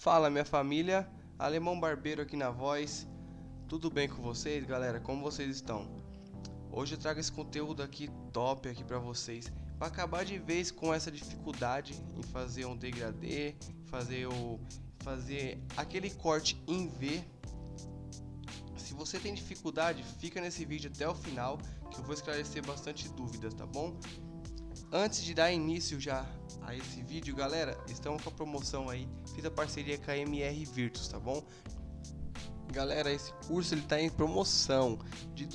Fala, minha família, Alemão Barbeiro aqui na voz. Tudo bem com vocês, galera? Como vocês estão? Hoje eu trago esse conteúdo aqui top aqui pra vocês, para acabar de vez com essa dificuldade em fazer um degradê, fazer aquele corte em V. Se você tem dificuldade, fica nesse vídeo até o final, que eu vou esclarecer bastante dúvidas, tá bom? Antes de dar início já a esse vídeo, galera, estamos com a promoção aí, fiz a parceria com a MR Virtus, tá bom? Galera, esse curso ele tá em promoção de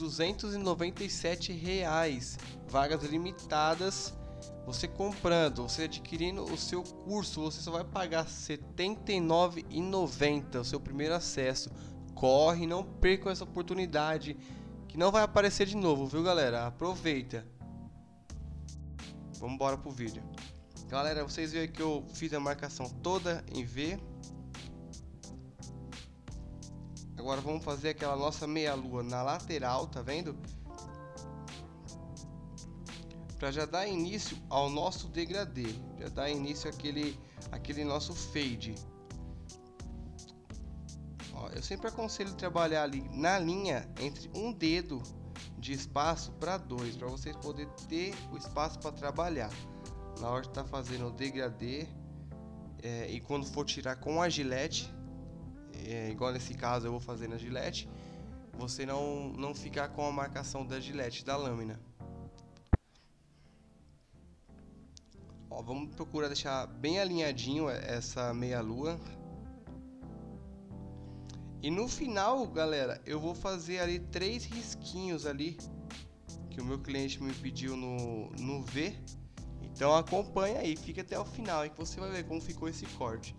R$297, vagas limitadas. Você comprando, você adquirindo o seu curso, você só vai pagar R$ 79,90 o seu primeiro acesso. Corre, não percam essa oportunidade, que não vai aparecer de novo, viu, galera? Aproveita. Vamos embora pro vídeo. Galera, vocês viram que eu fiz a marcação toda em V. Agora vamos fazer aquela nossa meia lua na lateral, tá vendo? Para já dar início ao nosso degradê, já dar início àquele nosso fade. Ó, eu sempre aconselho trabalhar ali na linha entre um dedo de espaço para dois, para vocês poderem ter o espaço para trabalhar na hora de estar fazendo o degradê, e quando for tirar com a gilete, igual nesse caso eu vou fazer na gilete, você não ficar com a marcação da gilete da lâmina. Ó, vamos procurar deixar bem alinhadinho essa meia lua. E no final, galera, eu vou fazer ali 3 risquinhos ali que o meu cliente me pediu no V. Então acompanha aí, fica até o final e que você vai ver como ficou esse corte.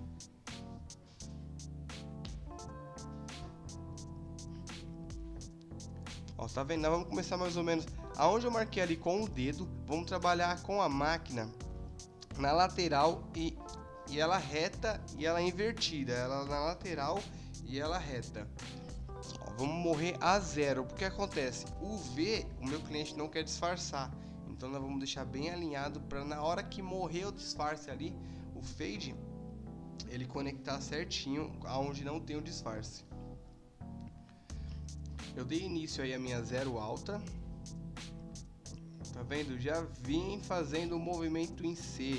Ó, tá vendo? Nós vamos começar mais ou menos aonde eu marquei ali com o dedo. Vamos trabalhar com a máquina na lateral e ela reta e ela invertida. Ela na lateral e ela reta. Ó, vamos morrer a zero. Porque acontece, o V, o meu cliente não quer disfarçar, então nós vamos deixar bem alinhado para na hora que morrer o disfarce ali, o fade, ele conectar certinho aonde não tem o disfarce. Eu dei início aí a minha zero alta, tá vendo? Já vim fazendo o movimento em C.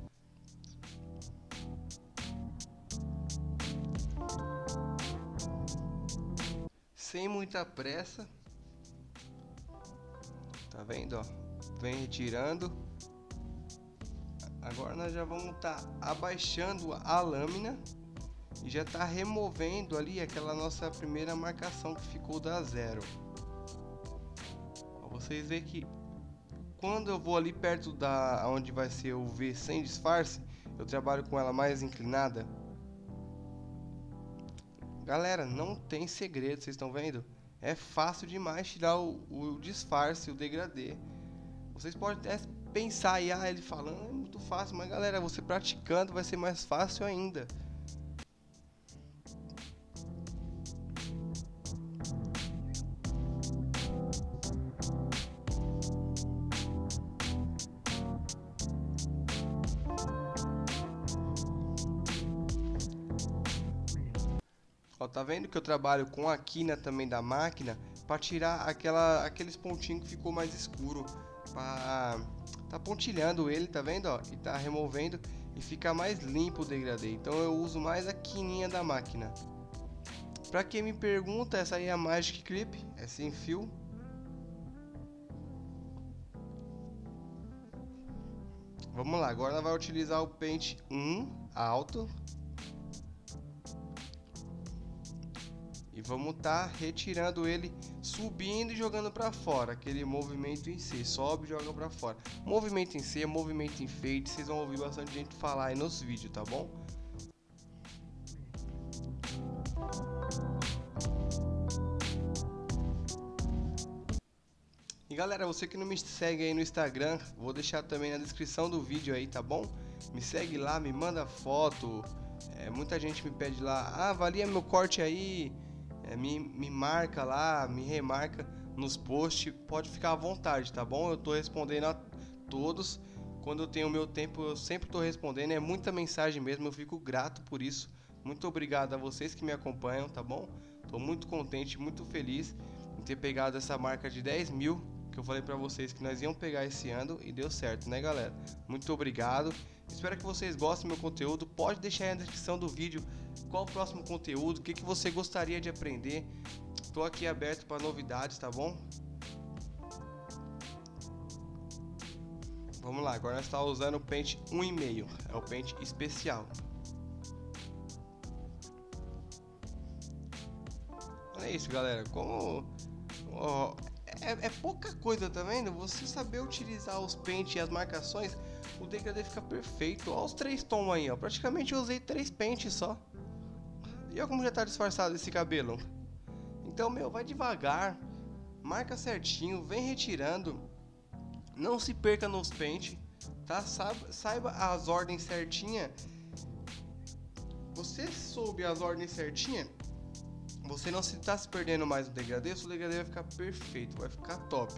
Sem muita pressa, tá vendo, ó? Vem retirando. Agora nós já vamos estar abaixando a lâmina e já tá removendo ali aquela nossa primeira marcação que ficou da zero. Ó, vocês veem que quando eu vou ali perto da onde vai ser o V sem disfarce, eu trabalho com ela mais inclinada. Galera, não tem segredo, vocês estão vendo? É fácil demais tirar o disfarce, o degradê. Vocês podem até pensar aí, ele falando é muito fácil, mas galera, você praticando vai ser mais fácil ainda. Ó, tá vendo que eu trabalho com a quina também da máquina para tirar aqueles pontinhos que ficou mais escuro, para tá pontilhando ele, tá vendo, ó, e tá removendo e fica mais limpo o degradê. Então eu uso mais a quininha da máquina. Para quem me pergunta, essa aí é a Magic Clip, é sem fio. Vamos lá, agora ela vai utilizar o pente 1 alto. E vamos estar retirando ele, subindo e jogando para fora, aquele movimento em C, sobe e joga para fora. Movimento em C, movimento em fade, vocês vão ouvir bastante gente falar aí nos vídeos, tá bom? E galera, você que não me segue aí no Instagram, vou deixar também na descrição do vídeo aí, tá bom? Me segue lá, me manda foto, muita gente me pede lá, avalia meu corte aí. Me marca lá, me remarca nos posts, pode ficar à vontade, tá bom? Eu tô respondendo a todos quando eu tenho o meu tempo, eu sempre tô respondendo. É muita mensagem mesmo, eu fico grato por isso. Muito obrigado a vocês que me acompanham, tá bom? Tô muito contente, muito feliz em ter pegado essa marca de 10 mil, que eu falei pra vocês que nós íamos pegar esse ano e deu certo, né, galera? Muito obrigado. Espero que vocês gostem do meu conteúdo. Pode deixar aí na descrição do vídeo qual o próximo conteúdo, o que você gostaria de aprender. Tô aqui aberto para novidades, tá bom? Vamos lá, agora nós estamos usando o pente 1,5, é o pente especial. Olha isso, galera, como é pouca coisa, tá vendo? Você saber utilizar os pentes e as marcações, o degradê fica perfeito. Olha os 3 tons aí, ó. Praticamente eu usei 3 pentes só. E olha como já tá disfarçado esse cabelo. Então, meu, vai devagar, marca certinho, vem retirando. Não se perca nos pentes, tá? Saiba as ordens certinha. Você soube as ordens certinha, você não está se perdendo mais no degradê. O degradê vai ficar perfeito, vai ficar top.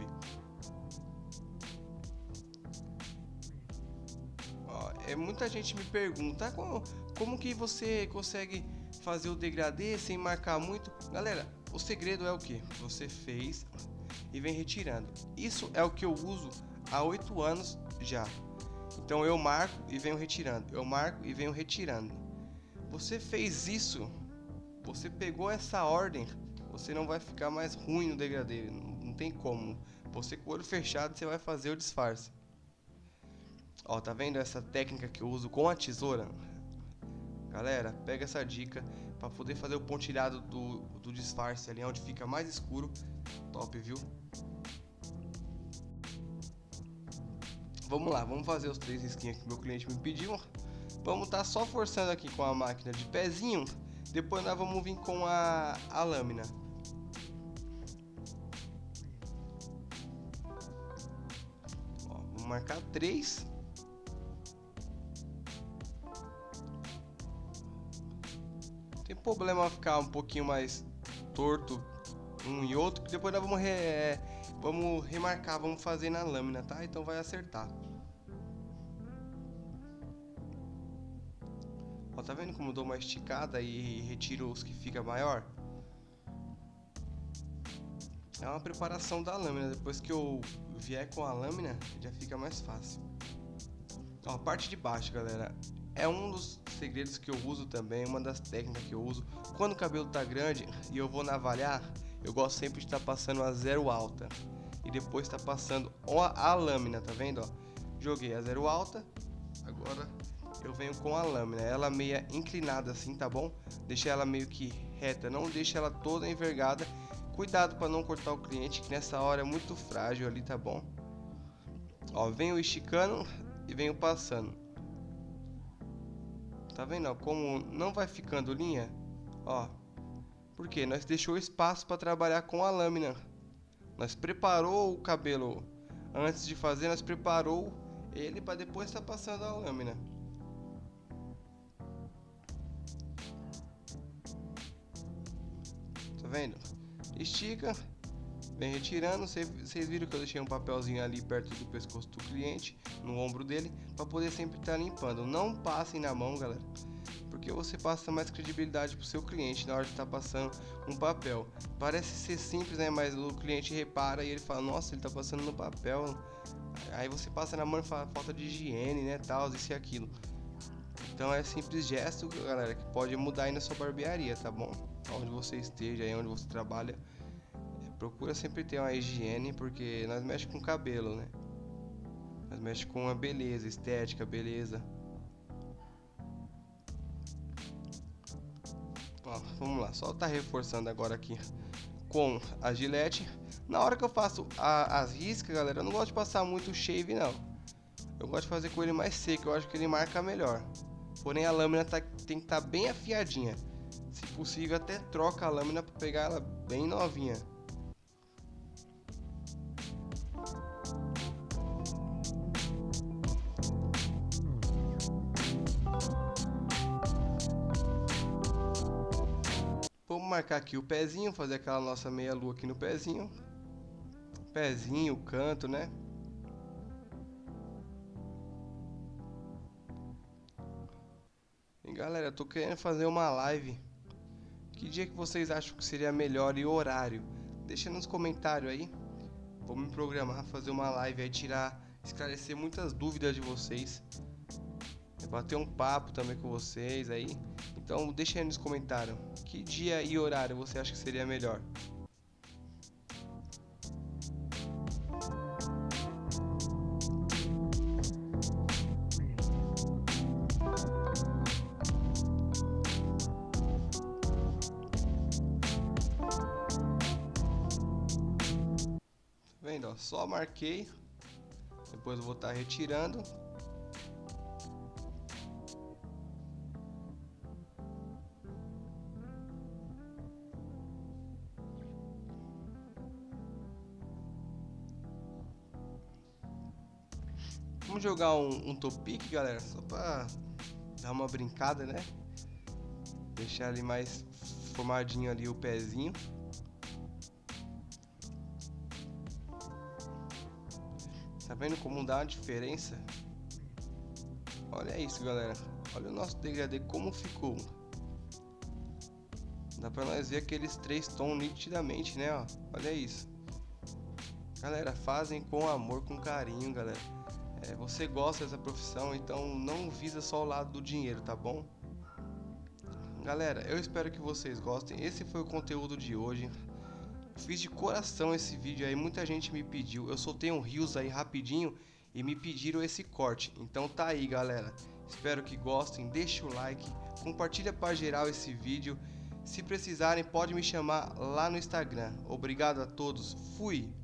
Ó, muita gente me pergunta como que você consegue fazer o degradê sem marcar muito. Galera, o segredo é o que? Você fez e vem retirando. Isso é o que eu uso há 8 anos já. Então eu marco e venho retirando, eu marco e venho retirando. Você fez isso, você pegou essa ordem, você não vai ficar mais ruim no degradê, não tem como. Você com o olho fechado você vai fazer o disfarce. Ó, tá vendo essa técnica que eu uso com a tesoura? Galera, pega essa dica para poder fazer o pontilhado do disfarce ali onde fica mais escuro. Top, viu? Vamos lá, vamos fazer os 3 risquinhos que meu cliente me pediu. Vamos estar só forçando aqui com a máquina de pezinho. Depois nós vamos vir com a lâmina. Ó, vou marcar 3. Não tem problema ficar um pouquinho mais torto um e outro, que depois nós vamos remarcar, vamos fazer na lâmina, tá? Então vai acertar. Ó, tá vendo como eu dou uma esticada e retiro os que fica maior? É uma preparação da lâmina, depois que eu vier com a lâmina, já fica mais fácil. Ó, a parte de baixo, galera, é um dos segredos que eu uso também, uma das técnicas que eu uso. Quando o cabelo tá grande e eu vou navalhar, eu gosto sempre de estar passando a 0 alta e depois tá passando a lâmina, tá vendo? Ó, joguei a 0 alta, agora eu venho com a lâmina, ela meia inclinada assim, tá bom? Deixa ela meio que reta, não deixa ela toda envergada. Cuidado para não cortar o cliente, que nessa hora é muito frágil ali, tá bom? Ó, venho esticando e venho passando. Tá vendo, ó, como não vai ficando linha? Ó, porque nós deixou espaço para trabalhar com a lâmina. Nós preparou o cabelo antes de fazer, nós preparou ele para depois estar passando a lâmina. Tá vendo? Estica, vem retirando. Vocês viram que eu deixei um papelzinho ali perto do pescoço do cliente, no ombro dele, para poder sempre estar limpando. Não passem na mão, galera, porque você passa mais credibilidade pro seu cliente na hora de estar passando um papel. Parece ser simples, né? Mas o cliente repara e ele fala: nossa, ele tá passando no papel. Aí você passa na mão e fala falta de higiene, né? Tal, isso e aquilo. Então é simples gesto, galera, que pode mudar aí na sua barbearia, tá bom? Onde você esteja, aí onde você trabalha, procura sempre ter uma higiene, porque nós mexemos com cabelo, né? Nós mexemos com a beleza, estética, beleza. Ó, vamos lá, só tá reforçando agora aqui com a gilete. Na hora que eu faço as riscas, galera, eu não gosto de passar muito shave, não. Eu gosto de fazer com ele mais seco, eu acho que ele marca melhor. Porém a lâmina tem que estar bem afiadinha. Se possível, até troca a lâmina para pegar ela bem novinha. Vamos marcar aqui o pezinho, fazer aquela nossa meia lua aqui no pezinho. Pezinho, canto, né? Galera, eu tô querendo fazer uma live. Que dia que vocês acham que seria melhor e horário? Deixa nos comentários aí. Vou me programar, fazer uma live aí, esclarecer muitas dúvidas de vocês. Bater um papo também com vocês aí. Então deixa aí nos comentários. Que dia e horário você acha que seria melhor? Vendo, ó, só marquei. Depois eu vou estar retirando. Vamos jogar um topic, galera, só pra dar uma brincada, né? Deixar ali mais formadinho ali o pezinho. Tá vendo como dá uma diferença? Olha isso, galera. Olha o nosso degradê como ficou. Dá pra nós ver aqueles 3 tons nitidamente, né? Ó, olha isso. Galera, fazem com amor, com carinho, galera. Você gosta dessa profissão, então não visa só o lado do dinheiro, tá bom? Galera, eu espero que vocês gostem. Esse foi o conteúdo de hoje. Fiz de coração esse vídeo aí, muita gente me pediu. Eu soltei um reels aí rapidinho e me pediram esse corte. Então tá aí, galera. Espero que gostem, deixa o like, compartilha para geral esse vídeo. Se precisarem, pode me chamar lá no Instagram. Obrigado a todos. Fui!